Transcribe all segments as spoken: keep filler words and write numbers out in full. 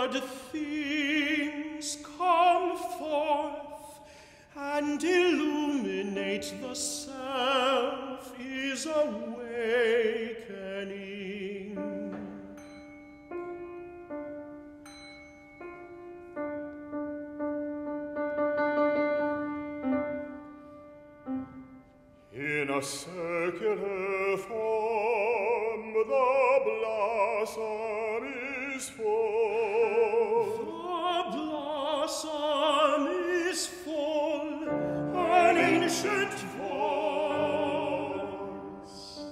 Myriad things come forth and illuminate the self is awakening. In a circular form, the blossom is full. The blossom is full, an ancient voice.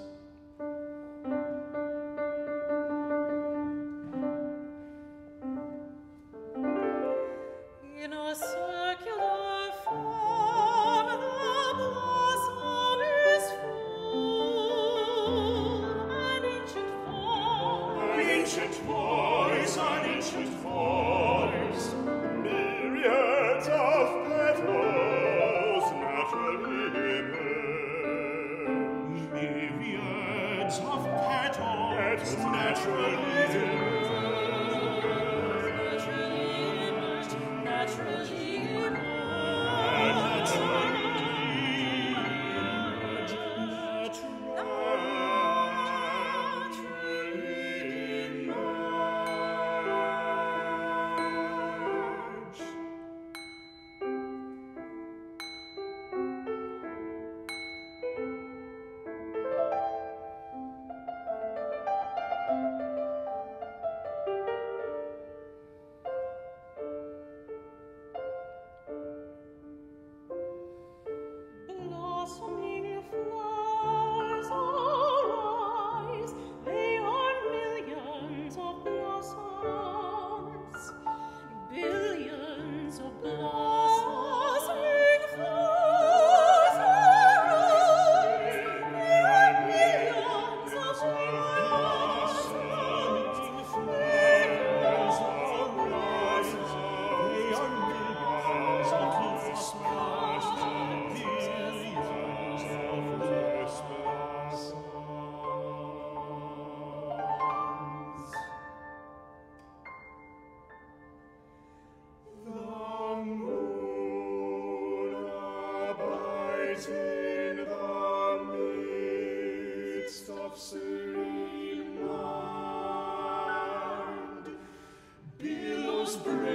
In a circular form, the blossom is full, an ancient voice. An ancient voice, an ancient voice. Myriads of petals naturally emerge. Myriads of petals naturally emerge. Naturally emerge. Blossoming flowers arise, they are millions of blossoms, billions of blossoming flowers arise, they are millions of blossoms, billions of blossoms, they are millions of blossoms. Serene mind, billows break.